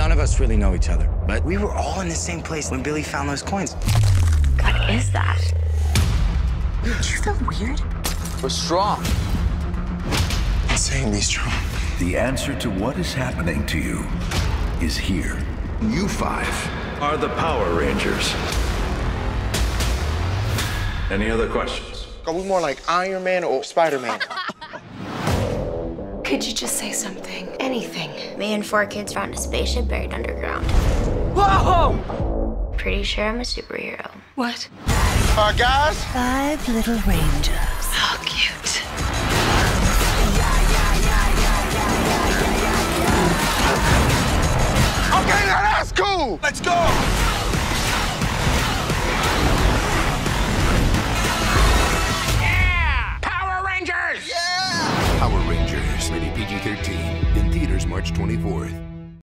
None of us really know each other, but we were all in the same place when Billy found those coins. What is that? Do you feel weird? We're strong. Insanely strong. The answer to what is happening to you is here. You five are the Power Rangers. Any other questions? Are we more like Iron Man or Spider-Man? Could you just say something? Anything. Me and 4 kids found a spaceship buried underground. Whoa! Pretty sure I'm a superhero. What? Guys? 5 little rangers. How cute. Okay, now that's cool. Let's go! Yeah! Power Rangers! Power Rangers, rated PG-13, in theaters March 24th.